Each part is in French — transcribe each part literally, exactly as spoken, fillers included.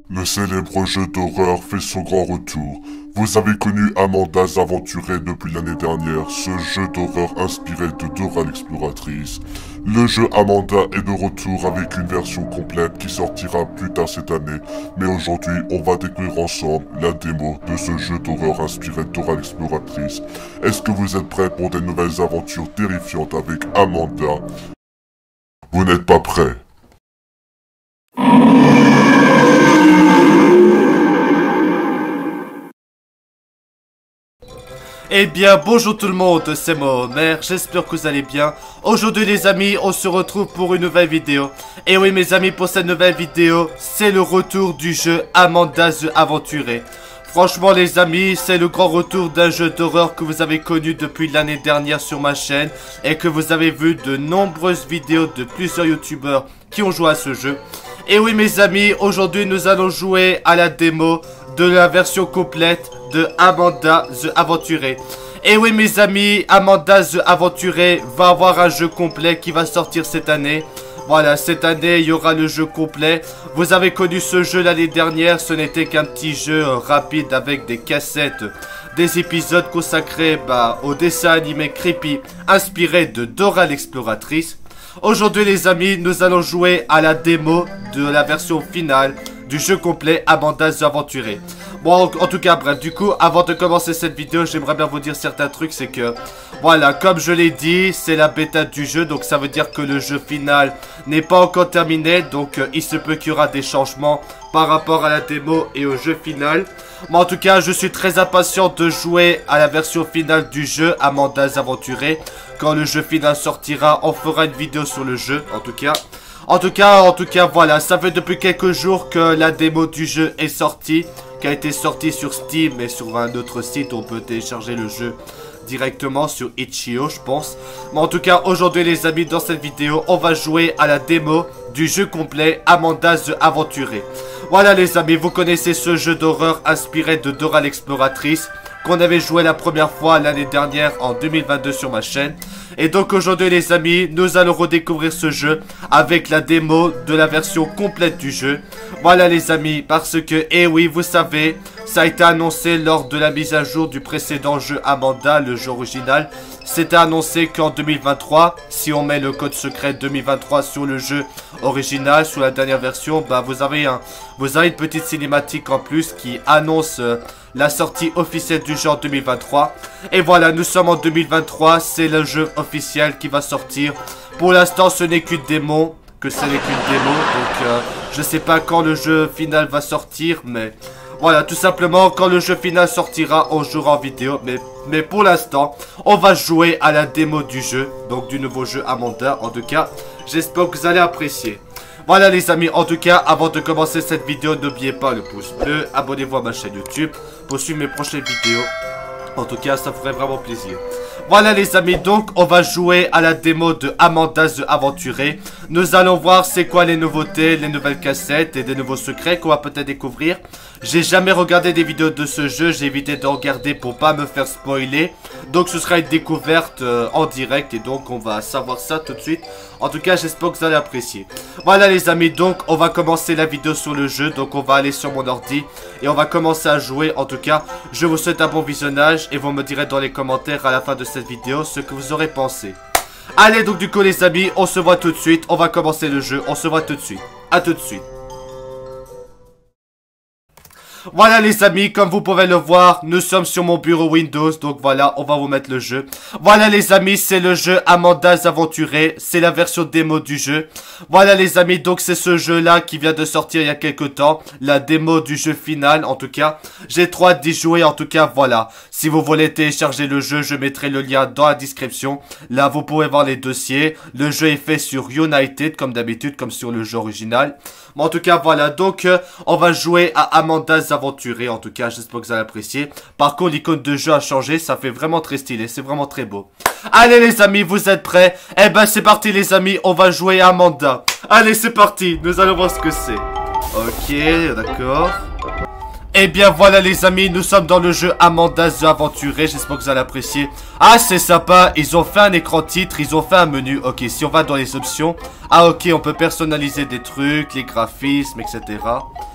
Le célèbre jeu d'horreur fait son grand retour. Vous avez connu Amanda's Aventuré depuis l'année dernière, ce jeu d'horreur inspiré de Dora l'exploratrice. Le jeu Amanda est de retour avec une version complète qui sortira plus tard cette année, mais aujourd'hui on va découvrir ensemble la démo de ce jeu d'horreur inspiré de Dora l'exploratrice. Est-ce que vous êtes prêts pour des nouvelles aventures terrifiantes avec Amanda? Vous n'êtes pas prêts? Eh bien bonjour tout le monde, c'est moi Homer, j'espère que vous allez bien. Aujourd'hui les amis, on se retrouve pour une nouvelle vidéo. Et oui mes amis, pour cette nouvelle vidéo, c'est le retour du jeu Amanda's Aventuré. Franchement les amis, c'est le grand retour d'un jeu d'horreur que vous avez connu depuis l'année dernière sur ma chaîne. Et que vous avez vu de nombreuses vidéos de plusieurs youtubeurs qui ont joué à ce jeu. Et oui mes amis, aujourd'hui nous allons jouer à la démo de la version complète de Amanda's Aventuré. Et oui mes amis, Amanda's Aventuré va avoir un jeu complet qui va sortir cette année. Voilà, cette année il y aura le jeu complet. Vous avez connu ce jeu l'année dernière, ce n'était qu'un petit jeu euh, rapide avec des cassettes, des épisodes consacrés bah, au dessin animé creepy inspiré de Dora l'exploratrice. Aujourd'hui les amis, nous allons jouer à la démo de la version finale du jeu complet Amanda's Aventuré. Bon, en, en tout cas, bref, du coup, avant de commencer cette vidéo, j'aimerais bien vous dire certains trucs, c'est que, voilà, comme je l'ai dit, c'est la bêta du jeu, donc ça veut dire que le jeu final n'est pas encore terminé, donc euh, il se peut qu'il y aura des changements par rapport à la démo et au jeu final. Mais en tout cas, je suis très impatient de jouer à la version finale du jeu Amanda's Aventuré. Quand le jeu final sortira, on fera une vidéo sur le jeu, en tout cas. En tout cas, en tout cas, voilà, ça fait depuis quelques jours que la démo du jeu est sortie, qui a été sortie sur Steam et sur un autre site où on peut télécharger le jeu directement sur itch point io, je pense. Mais en tout cas, aujourd'hui les amis, dans cette vidéo, on va jouer à la démo du jeu complet Amanda's Aventuré. Voilà les amis, vous connaissez ce jeu d'horreur inspiré de Dora l'exploratrice qu'on avait joué la première fois l'année dernière en deux mille vingt-deux sur ma chaîne. Et donc aujourd'hui les amis, nous allons redécouvrir ce jeu avec la démo de la version complète du jeu. Voilà les amis, parce que, eh oui, vous savez, ça a été annoncé lors de la mise à jour du précédent jeu Amanda, le jeu original. C'était annoncé qu'en deux mille vingt-trois, si on met le code secret deux mille vingt-trois sur le jeu original, sur la dernière version, bah vous avez un, vous avez une petite cinématique en plus qui annonce euh, la sortie officielle du jeu en deux mille vingt-trois. Et voilà, nous sommes en deux mille vingt-trois, c'est le jeu officiel qui va sortir. Pour l'instant, ce n'est qu'une démo, que ce n'est qu'une démo, donc euh, je sais pas quand le jeu final va sortir, mais voilà, tout simplement, quand le jeu final sortira, on jouera en vidéo. Mais, mais pour l'instant, on va jouer à la démo du jeu. Donc du nouveau jeu Amanda. En tout cas, j'espère que vous allez apprécier. Voilà les amis, en tout cas, avant de commencer cette vidéo, n'oubliez pas le pouce bleu. Abonnez-vous à ma chaîne YouTube pour suivre mes prochaines vidéos. En tout cas, ça ferait vraiment plaisir. Voilà les amis, donc on va jouer à la démo de Amanda's Aventuré. Nous allons voir c'est quoi les nouveautés, les nouvelles cassettes et des nouveaux secrets qu'on va peut-être découvrir. J'ai jamais regardé des vidéos de ce jeu, j'ai évité de regarder pour pas me faire spoiler. Donc ce sera une découverte euh, en direct et donc on va savoir ça tout de suite. En tout cas j'espère que vous allez apprécier. Voilà les amis, donc on va commencer la vidéo sur le jeu. Donc on va aller sur mon ordi et on va commencer à jouer. En tout cas je vous souhaite un bon visionnage et vous me direz dans les commentaires à la fin de cette vidéo ce que vous aurez pensé. Allez donc du coup les amis, on se voit tout de suite. On va commencer le jeu, on se voit tout de suite. A tout de suite. Voilà les amis, comme vous pouvez le voir, nous sommes sur mon bureau Windows, donc voilà, on va vous mettre le jeu. Voilà les amis, c'est le jeu Amanda's Aventuré, c'est la version démo du jeu. Voilà les amis, donc c'est ce jeu là qui vient de sortir il y a quelques temps, la démo du jeu final en tout cas. J'ai trop hâte d'y jouer, en tout cas voilà. Si vous voulez télécharger le jeu, je mettrai le lien dans la description. Là vous pouvez voir les dossiers, le jeu est fait sur United comme d'habitude, comme sur le jeu original. Mais en tout cas voilà, donc euh, on va jouer à Amanda's Aventuré, en tout cas j'espère que vous allez apprécier. Par contre l'icône de jeu a changé, ça fait vraiment très stylé, c'est vraiment très beau. Allez les amis, vous êtes prêts? Eh ben c'est parti les amis, on va jouer à Amanda. Allez c'est parti, nous allons voir ce que c'est. Ok, d'accord. Eh bien voilà les amis, nous sommes dans le jeu Amanda's Aventuré, j'espère que vous allez apprécier. Ah c'est sympa, ils ont fait un écran titre, ils ont fait un menu. Ok, si on va dans les options. Ah ok, on peut personnaliser des trucs, les graphismes, et cetera.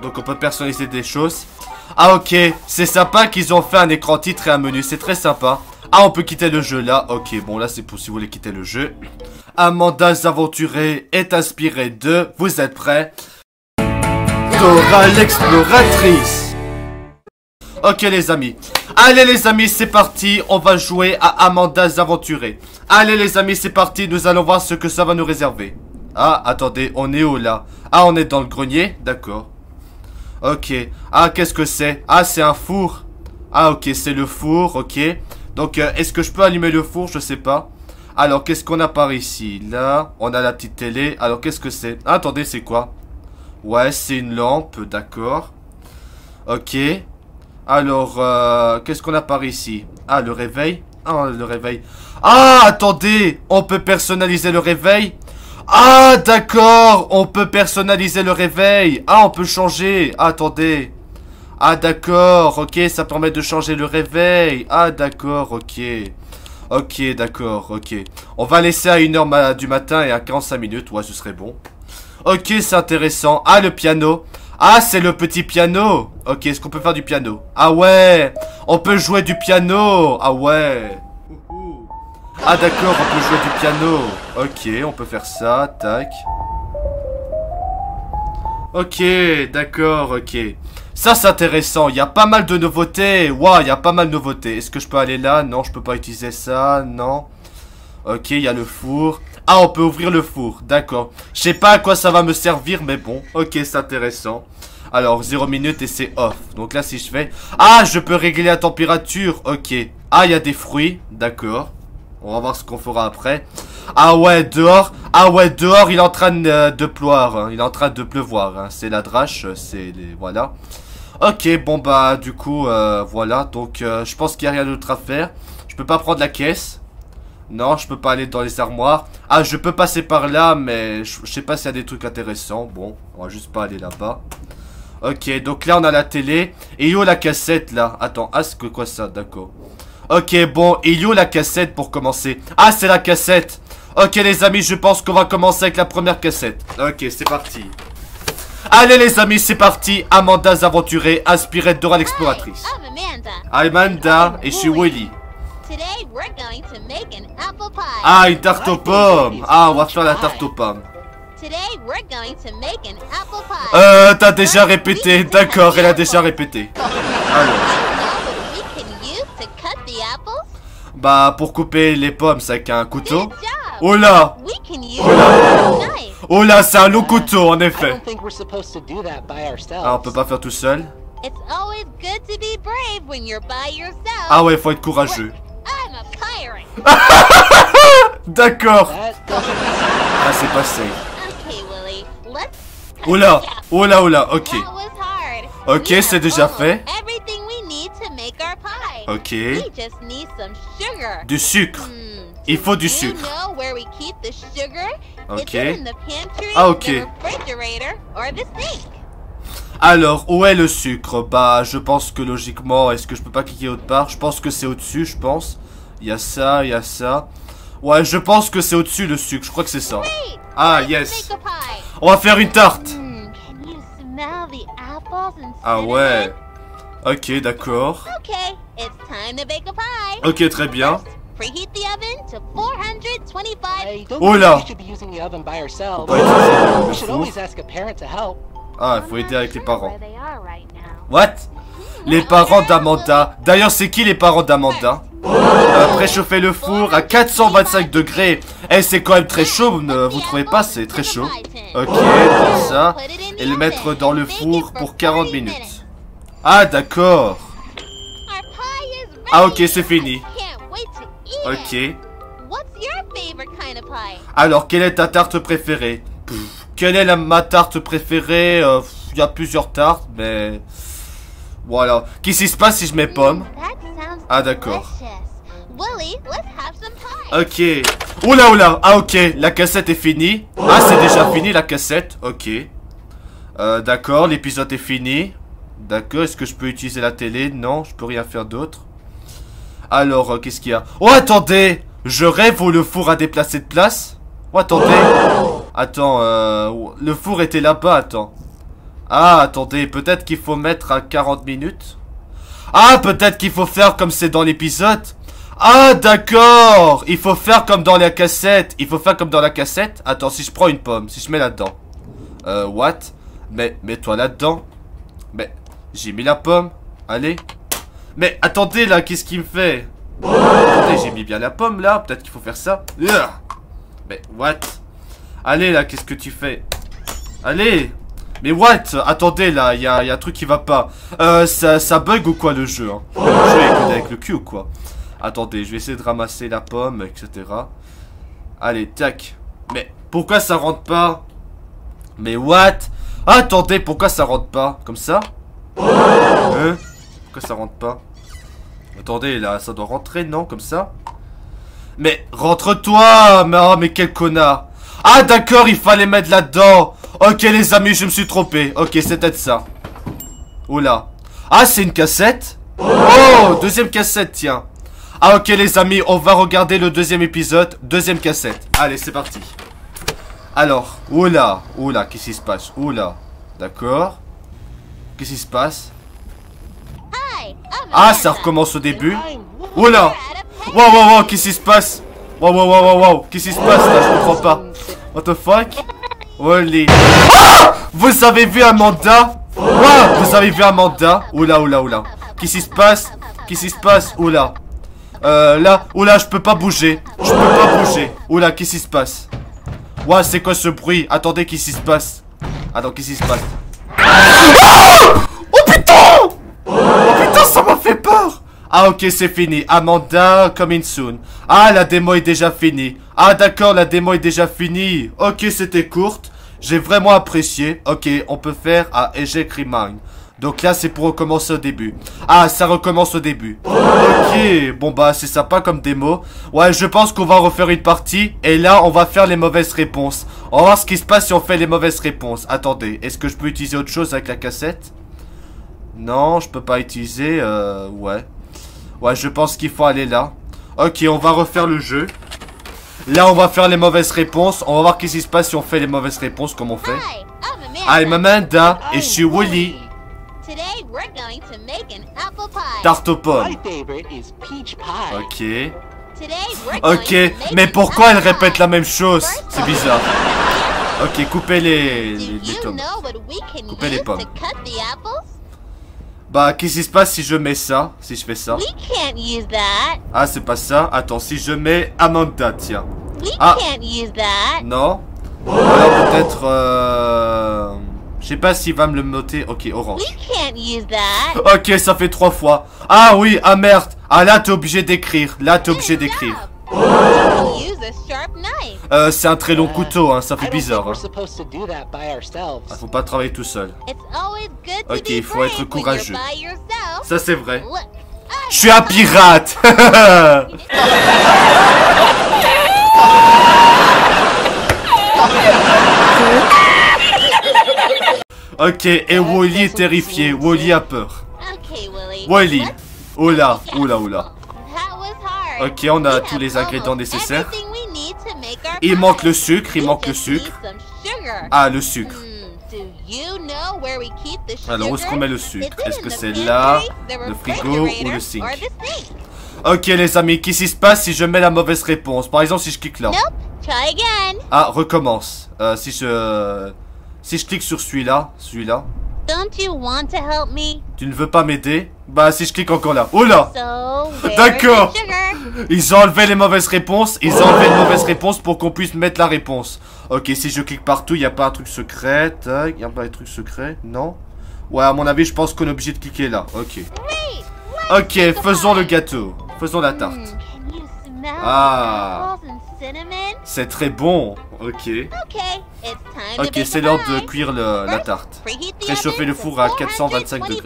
Donc on peut personnaliser des choses. Ah ok, c'est sympa qu'ils ont fait un écran titre et un menu, c'est très sympa. Ah, on peut quitter le jeu là. Ok, bon là c'est pour si vous voulez quitter le jeu. Amanda's Aventurée est inspiré de... Vous êtes prêts? Dora l'exploratrice. Ok les amis. Allez les amis, c'est parti. On va jouer à Amanda's Aventurée. Allez les amis, c'est parti. Nous allons voir ce que ça va nous réserver. Ah, attendez, on est où là? Ah, on est dans le grenier? D'accord. Ok. Ah, qu'est-ce que c'est? Ah, c'est un four. Ah, ok, c'est le four, ok. Donc, euh, est-ce que je peux allumer le four? Je sais pas. Alors, qu'est-ce qu'on a par ici? Là, on a la petite télé. Alors, qu'est-ce que c'est? Ah, attendez, c'est quoi? Ouais, c'est une lampe, d'accord. Ok. Alors, euh, qu'est-ce qu'on a par ici? Ah, le réveil. Ah, le réveil. Ah, attendez! On peut personnaliser le réveil? Ah, d'accord! On peut personnaliser le réveil. Ah, on peut changer. Ah, attendez. Ah, d'accord. Ok, ça permet de changer le réveil. Ah, d'accord, ok. Ok, d'accord, ok. On va laisser à une heure ma du matin et à quarante-cinq minutes. Ouais, ce serait bon. Ok, c'est intéressant. Ah, le piano. Ah, c'est le petit piano. Ok, est-ce qu'on peut faire du piano? Ah ouais, on peut jouer du piano. Ah ouais. Ah d'accord, on peut jouer du piano. Ok, on peut faire ça, tac. Ok, d'accord, ok. Ça c'est intéressant, il y a pas mal de nouveautés. Waouh, il y a pas mal de nouveautés. Est-ce que je peux aller là? Non, je peux pas utiliser ça, non. Ok, il y a le four. Ah, on peut ouvrir le four, d'accord. Je sais pas à quoi ça va me servir, mais bon. Ok, c'est intéressant. Alors, zéro minute et c'est off. Donc là, si je fais... Ah, je peux régler la température, ok. Ah, il y a des fruits, d'accord. On va voir ce qu'on fera après. Ah ouais, dehors. Ah ouais, dehors, il est en train de, de pleuvoir. Hein. Il est en train de pleuvoir. Hein. C'est la drache, c'est... Les... Voilà. Ok, bon bah, du coup, euh, voilà. Donc, euh, je pense qu'il n'y a rien d'autre à faire. Je peux pas prendre la caisse. Non, je peux pas aller dans les armoires. Ah, je peux passer par là, mais je, je sais pas s'il y a des trucs intéressants. Bon, on va juste pas aller là-bas. Ok, donc là, on a la télé. Et il y a la cassette, là. Attends, ah, c'est que quoi ça? D'accord. Ok, bon, il y a la cassette pour commencer. Ah, c'est la cassette. Ok, les amis, je pense qu'on va commencer avec la première cassette. Ok, c'est parti. Allez, les amis, c'est parti. Amanda's Aventurée, inspirée de Dora l'exploratrice. Hi, I'm Amanda. Amanda et je suis Willy. Today we're going to make an apple pie. Ah, une tarte aux pommes. Ah, on va faire la tarte aux pommes. Today we're going to make an apple pie. Euh, t'as déjà répété. D'accord, elle a déjà répété. Alors. We can use to cut the apples. Bah, pour couper les pommes, c'est avec un couteau. Good job. Oh là. We can use a knife. Oh là, c'est un long couteau, en I effet. don't think we're supposed to do that by ourselves. Ah, on peut pas faire tout seul. It's always good to be brave when you're by yourself. Ah ouais, faut être courageux. I'm a pirate. D'accord. That doesn't Ah, c'est passé. Okay, Willy. Let's cut Oh là. the apple. Oh là, oh là, ok. That was hard. Ok, We c'est have déjà almost fait. Everything we need to make our pie. Ok. We just need some sugar. Du sucre. Hmm. Il faut du Do you sucre. know where we keep the sugar? Ok. It's in the pantry, Ah, ok. the refrigerator, or the sink. Alors, où est le sucre? Bah, je pense que logiquement, est-ce que je peux pas cliquer autre part? Je pense que c'est au-dessus, je pense. Il y a ça, il y a ça. Ouais, je pense que c'est au-dessus le sucre, je crois que c'est ça. Great! Ah, Let's yes. make a pie. On va faire une tarte. Hmm, can you smell the apples and Ah cinnamon? ouais. Ok, d'accord. Okay, it's time to bake a pie. Ok, très bien. First, preheat the oven to four hundred twenty-five. I don't Oh think là. we should be using the oven by ourselves. Faut pas utiliser le We should four. always ask a parent to help. Ah, il faut aider avec les parents. Where they are right now. What? Les parents d'Amanda. D'ailleurs, c'est qui les parents d'Amanda? euh, Préchauffer le four à quatre cent vingt-cinq degrés. Eh, c'est quand même très chaud, ne vous trouvez pas? C'est très chaud. Ok, comme ça. Et le mettre dans le four pour quarante minutes. Ah, d'accord. Our pie is ready. Ah, ok, c'est fini. I can't wait to eat it. Ok. What's your favorite kind of pie? Alors, quelle est ta tarte préférée? Pff, quelle est la, ma tarte préférée? Il euh, y a plusieurs tartes, mais... Voilà. Qu'est-ce qui se passe si je mets pommes? That sounds Ah, d'accord. delicious. Willy, let's have some pie. Ok. Oula, oula. Ah, ok. La cassette est finie. Ah, c'est déjà fini, la cassette. Ok. Euh, d'accord. L'épisode est fini. D'accord. Est-ce que je peux utiliser la télé? Non, je peux rien faire d'autre. Alors, euh, qu'est-ce qu'il y a? Oh, attendez. Je rêve où le four a déplacé de place. Oh, attendez. Attends, euh, le four était là-bas, attends. Ah, attendez, peut-être qu'il faut mettre à quarante minutes. Ah, peut-être qu'il faut faire comme c'est dans l'épisode. Ah, d'accord. Il faut faire comme dans la cassette. Il faut faire comme dans la cassette. Attends, si je prends une pomme, si je mets là-dedans. Euh, what? Mais, mets-toi là-dedans. Mais, j'ai mis la pomme. Allez. Mais, attendez, là, qu'est-ce qu'il me fait? Attendez, j'ai mis bien la pomme, là. Peut-être qu'il faut faire ça. Mais, what? Allez, là, qu'est-ce que tu fais? Allez. Mais what? Attendez, là, il y a, y a un truc qui va pas. Euh, ça, ça bug ou quoi, le jeu, hein? Le jeu est avec le cul ou quoi? Attendez, je vais essayer de ramasser la pomme, et cetera. Allez, tac. Mais, pourquoi ça rentre pas? Mais what? Attendez, pourquoi ça rentre pas? Comme ça? Hein? Pourquoi ça rentre pas? Attendez, là, ça doit rentrer, non? Comme ça? Mais, rentre-toi! Mais, oh, mais quel connard! Ah, d'accord, il fallait mettre là-dedans! Ok, les amis, je me suis trompé. Ok, c'est peut-être ça. Oula. Ah, c'est une cassette? Oh, deuxième cassette, tiens. Ah, ok, les amis, on va regarder le deuxième épisode. Deuxième cassette. Allez, c'est parti. Alors, oula, oula, qu'est-ce qui se passe? Oula, d'accord. Qu'est-ce qui se passe? Ah, ça recommence au début. Oula. Wow, wow, wow, qu'est-ce qui se passe? Wow, wow, wow, wow, wow. Qu'est-ce qui se passe là? Je comprends pas. What the fuck? Holy. Ah! Vous avez vu Amanda? Wow, vous avez vu Amanda? Oula, oula, oula. Qu'est-ce qui se passe? Qu'est-ce qui se passe? Oula. Euh, là, oula, je peux pas bouger. Je peux pas bouger. Oula, qu'est-ce qui se passe? Ouah, c'est quoi ce bruit? Attendez, qu'est-ce qui se passe? Attends, qu'est-ce qui se passe? Ah! Oh putain! Oh putain, ça m'a fait peur! Ah ok, c'est fini. Amanda, coming soon. Ah, la démo est déjà finie. Ah d'accord, la démo est déjà finie. Ok, c'était courte. J'ai vraiment apprécié. Ok, on peut faire à Eject Remind. Donc là, c'est pour recommencer au début. Ah, ça recommence au début. Ok, bon bah, c'est sympa comme démo. Ouais, je pense qu'on va refaire une partie. Et là, on va faire les mauvaises réponses. On va voir ce qui se passe si on fait les mauvaises réponses. Attendez, est-ce que je peux utiliser autre chose avec la cassette? Non, je peux pas utiliser. Euh, ouais. Ouais, je pense qu'il faut aller là. Ok, on va refaire le jeu. Là, on va faire les mauvaises réponses. On va voir qu'est-ce qui se passe si on fait les mauvaises réponses, comme on fait. I'm Amanda et je suis Wooly. Tarte aux pommes. Ok. Ok, mais pourquoi elle répète la même chose? C'est bizarre. Ok, coupez les, les, les tomes. Coupez les pommes. Bah, qu'est-ce qui se passe si je mets ça? Si je fais ça? Ah, c'est pas ça. Attends, si je mets Amanda, tiens. Ah, non. Alors peut-être... Euh... Je sais pas s'il va me le noter. Ok, orange. Ok, ça fait trois fois. Ah oui, ah merde. Ah là, t'es obligé d'écrire. Là, t'es obligé d'écrire. Euh, c'est un très long couteau, hein, ça fait bizarre. Hein. Ah, faut pas travailler tout seul. Ok, il faut être courageux. Ça, c'est vrai. Je suis un pirate. Ok, et Wally est terrifié. Wally a peur. Wally. Oula, oula, oula. Ok, on a tous les ingrédients nécessaires. Il manque le sucre, il manque le sucre. Ah, le sucre. Alors, où est-ce qu'on met le sucre? Est-ce que c'est là, le frigo ou le sink? Ok, les amis, qu'est-ce qui se passe si je mets la mauvaise réponse? Par exemple, si je clique là. Ah, recommence. Euh, si je... Si je clique sur celui-là, celui-là. Tu ne veux pas m'aider? Bah, si je clique encore là. Oh là! D'accord! Ils ont enlevé les mauvaises réponses. Ils ont enlevé les mauvaises réponses pour qu'on puisse mettre la réponse. Ok, si je clique partout, il n'y a pas un truc secret. Il n'y a pas un truc secret, non? Ouais, à mon avis, je pense qu'on est obligé de cliquer là. Ok. Ok, faisons le gâteau. Faisons la tarte. Ah! C'est très bon. Ok. Ok, c'est l'heure de cuire le, la tarte. Réchauffer le four à quatre cent vingt-cinq degrés.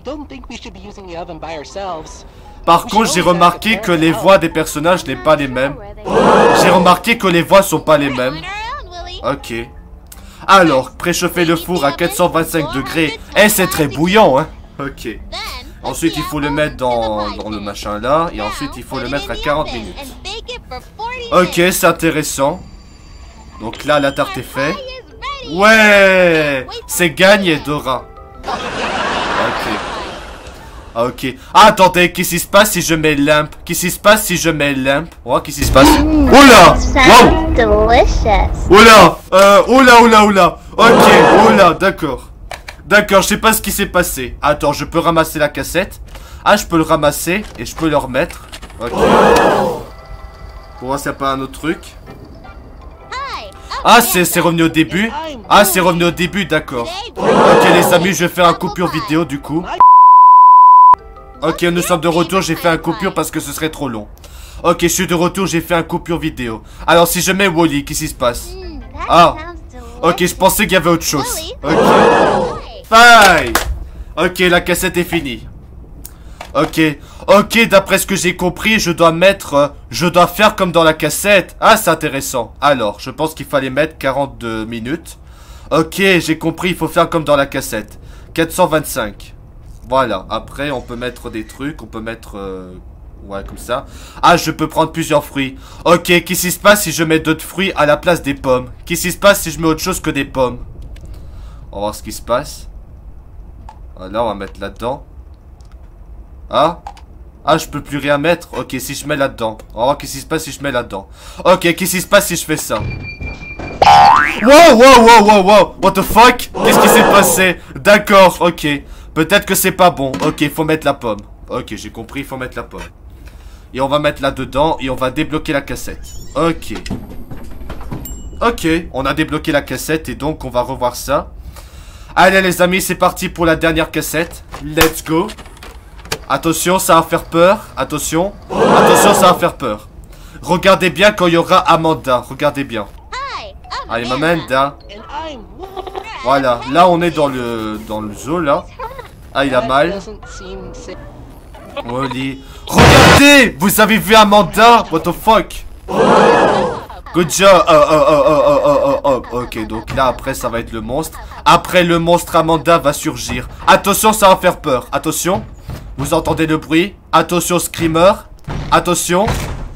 Par contre, j'ai remarqué que les voix des personnages n'est pas les mêmes. J'ai remarqué que les voix sont pas les mêmes. Ok. Alors, préchauffer le four à quatre cent vingt-cinq degrés. Eh, c'est très bouillant, hein. Ok. Ensuite, il faut le mettre dans, dans le machin là. Et ensuite, il faut le mettre à quarante minutes. Ok, c'est intéressant. Donc là, la tarte est faite. Ouais, c'est gagné, Dora. Ok. Ah, ok. Ah, attendez, qu'est-ce qui se passe si je mets lampe? Qu'est-ce qui se passe si je mets lampe? Oh, qu'est-ce qui se passe? Oula! Wow! Delicious. Oula! Euh, oula, oula, oula. Ok, oula, d'accord. D'accord, je sais pas ce qui s'est passé. Attends, je peux ramasser la cassette. Ah, je peux le ramasser et je peux le remettre. Ok. Pour voir s'il n'y a pas un autre truc. Ah, c'est revenu au début. Ah, c'est revenu au début, d'accord. Ok, les amis, je vais faire un coupure vidéo du coup. Ok, nous sommes de retour, j'ai fait un coupure parce que ce serait trop long. Ok, je suis de retour, j'ai fait un coupure vidéo. Alors, si je mets Wally, qu'est-ce qui se passe? Ah, ok, je pensais qu'il y avait autre chose. Ok. Bye. Ok, la cassette est finie. Ok, ok, d'après ce que j'ai compris, je dois mettre... Euh, je dois faire comme dans la cassette. Ah, c'est intéressant. Alors, je pense qu'il fallait mettre quarante-deux minutes. Ok, j'ai compris, il faut faire comme dans la cassette. quatre cent vingt-cinq. Voilà, après on peut mettre des trucs, on peut mettre... Euh, ouais, comme ça. Ah, je peux prendre plusieurs fruits. Ok, qu'est-ce qui se passe si je mets d'autres fruits à la place des pommes? Qu'est-ce qui se passe si je mets autre chose que des pommes? On va voir ce qui se passe. Là, on va mettre là-dedans. Ah, ah, je peux plus rien mettre. Ok, si je mets là-dedans. On va voir qu'est-ce qui se passe si je mets là-dedans. Ok, qu'est-ce qui se passe si je fais ça? Wow, wow, wow, wow, wow. What the fuck? Qu'est-ce qui s'est passé? D'accord, ok. Peut-être que c'est pas bon. Ok, il faut mettre la pomme. Ok, j'ai compris, il faut mettre la pomme. Et on va mettre là-dedans et on va débloquer la cassette. Ok. Ok, on a débloqué la cassette et donc on va revoir ça. Allez les amis, c'est parti pour la dernière cassette. Let's go. Attention, ça va faire peur. Attention. Attention, ça va faire peur. Regardez bien quand il y aura Amanda. Regardez bien. Allez, Amanda. Voilà, là on est dans le dans le zoo là. Ah, il a mal. Wally. Regardez, vous avez vu Amanda? What the fuck? Good job. Oh, oh, oh, oh, oh, oh, oh, oh. Ok, donc là après ça va être le monstre. Après le monstre Amanda va surgir. Attention, ça va faire peur. Attention. Vous entendez le bruit? Attention, screamer. Attention.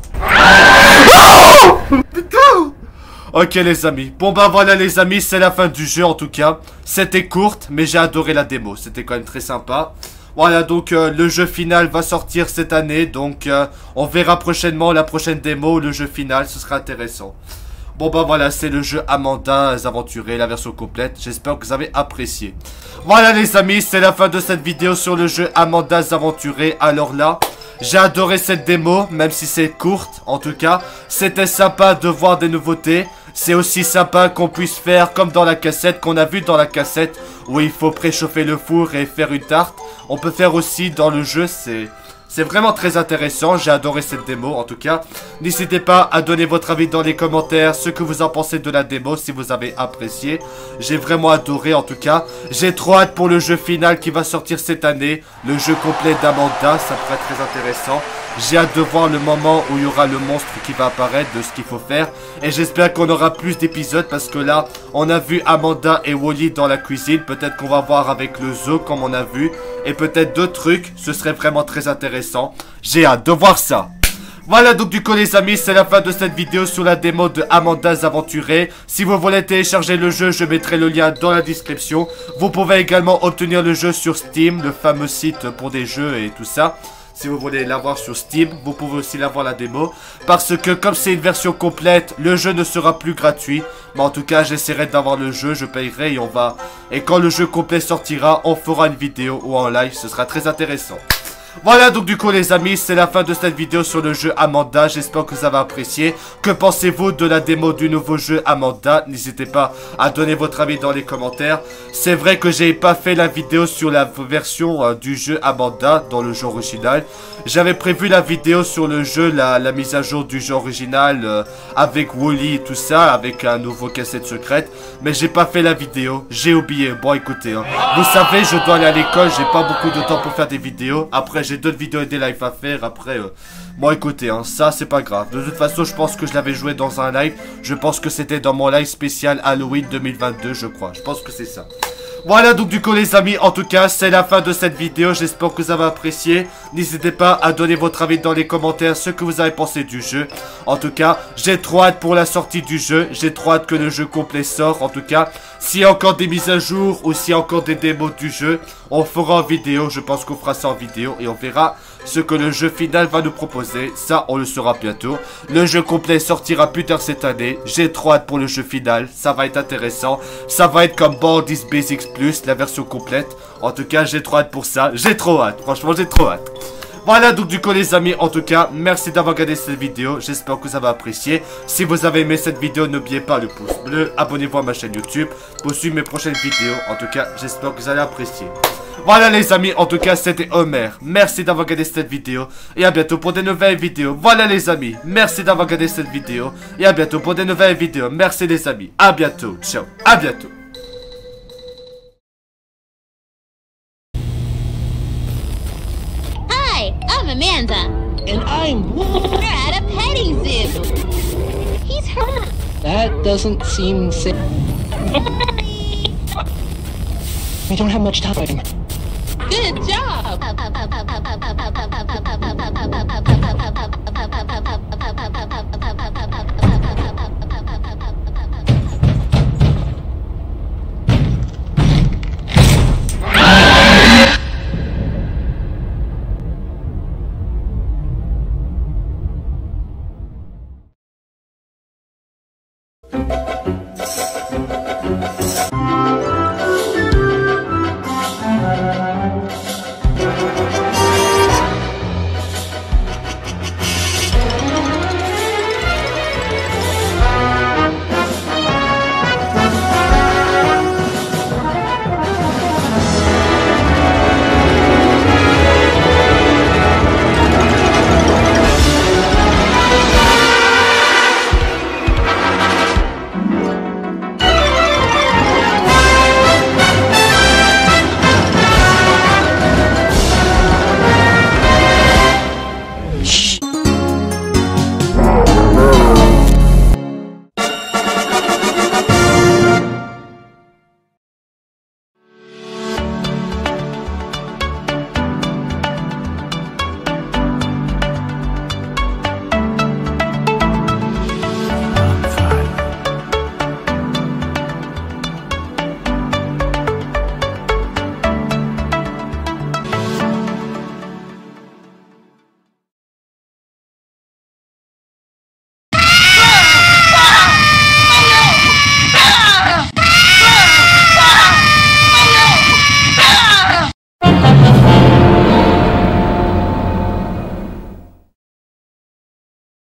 Oh putain. Ok les amis. Bon bah voilà les amis, c'est la fin du jeu en tout cas. C'était courte, mais j'ai adoré la démo. C'était quand même très sympa. Voilà, donc euh, le jeu final va sortir cette année. Donc euh, on verra prochainement la prochaine démo, le jeu final, ce sera intéressant. Bon bah voilà, c'est le jeu Amanda's Aventuriers, la version complète. J'espère que vous avez apprécié. Voilà les amis, c'est la fin de cette vidéo sur le jeu Amanda's Aventuriers. Alors là, j'ai adoré cette démo, même si c'est courte. En tout cas, c'était sympa de voir des nouveautés. C'est aussi sympa qu'on puisse faire comme dans la cassette, qu'on a vu dans la cassette, où il faut préchauffer le four et faire une tarte. On peut faire aussi dans le jeu, c'est... C'est vraiment très intéressant, j'ai adoré cette démo en tout cas. N'hésitez pas à donner votre avis dans les commentaires, ce que vous en pensez de la démo, si vous avez apprécié. J'ai vraiment adoré en tout cas. J'ai trop hâte pour le jeu final qui va sortir cette année. Le jeu complet d'Amanda, ça pourrait être très intéressant. J'ai hâte de voir le moment où il y aura le monstre qui va apparaître, de ce qu'il faut faire. Et j'espère qu'on aura plus d'épisodes parce que là, on a vu Amanda et Wally dans la cuisine. Peut-être qu'on va voir avec le zoo comme on a vu. Et peut-être d'autres trucs, ce serait vraiment très intéressant. J'ai hâte de voir ça. Voilà donc du coup les amis, c'est la fin de cette vidéo sur la démo de Amanda's Aventuriers. Si vous voulez télécharger le jeu, je mettrai le lien dans la description. Vous pouvez également obtenir le jeu sur Steam, le fameux site pour des jeux et tout ça. Si vous voulez l'avoir sur Steam, vous pouvez aussi l'avoir la démo. Parce que comme c'est une version complète, le jeu ne sera plus gratuit. Mais en tout cas, j'essaierai d'avoir le jeu, je payerai et on va... Et quand le jeu complet sortira, on fera une vidéo ou en live, ce sera très intéressant. Voilà donc du coup les amis, c'est la fin de cette vidéo sur le jeu Amanda. J'espère que vous avez apprécié. Que pensez-vous de la démo du nouveau jeu Amanda? N'hésitez pas à donner votre avis dans les commentaires. C'est vrai que j'ai pas fait la vidéo sur la version euh, du jeu Amanda dans le jeu original. J'avais prévu la vidéo sur le jeu, la, la mise à jour du jeu original euh, avec Wally et tout ça, avec un nouveau cassette secrète. Mais j'ai pas fait la vidéo, j'ai oublié. Bon écoutez, hein, vous savez je dois aller à l'école, j'ai pas beaucoup de temps pour faire des vidéos. Après j'ai d'autres vidéos et des lives à faire. Après, euh, bon écoutez, hein, ça c'est pas grave. De toute façon, je pense que je l'avais joué dans un live. Je pense que c'était dans mon live spécial Halloween deux mille vingt-deux, je crois. Je pense que c'est ça. Voilà donc du coup les amis, en tout cas c'est la fin de cette vidéo, j'espère que vous avez apprécié. N'hésitez pas à donner votre avis dans les commentaires, ce que vous avez pensé du jeu. En tout cas, j'ai trop hâte pour la sortie du jeu, j'ai trop hâte que le jeu complet sort. En tout cas, s'il y a encore des mises à jour ou s'il y a encore des démos du jeu, on fera en vidéo, je pense qu'on fera ça en vidéo et on verra ce que le jeu final va nous proposer. Ça on le saura bientôt. Le jeu complet sortira plus tard cette année, j'ai trop hâte pour le jeu final, ça va être intéressant. Ça va être comme Baldi's Basics Plus, la version complète. En tout cas j'ai trop hâte pour ça, j'ai trop hâte, franchement j'ai trop hâte. Voilà donc du coup les amis, en tout cas, merci d'avoir regardé cette vidéo, j'espère que vous avez apprécié. Si vous avez aimé cette vidéo, n'oubliez pas le pouce bleu, abonnez-vous à ma chaîne YouTube pour suivre mes prochaines vidéos. En tout cas, j'espère que vous allez apprécier. Voilà les amis, en tout cas c'était Homer, merci d'avoir regardé cette vidéo et à bientôt pour de nouvelles vidéos. Voilà les amis, merci d'avoir regardé cette vidéo et à bientôt pour de nouvelles vidéos. Merci les amis, à bientôt, ciao, à bientôt. Hi, I'm Amanda. And I'm We're at a petting zoo. He's hurt. That doesn't seem safe. We don't have much time. Good job.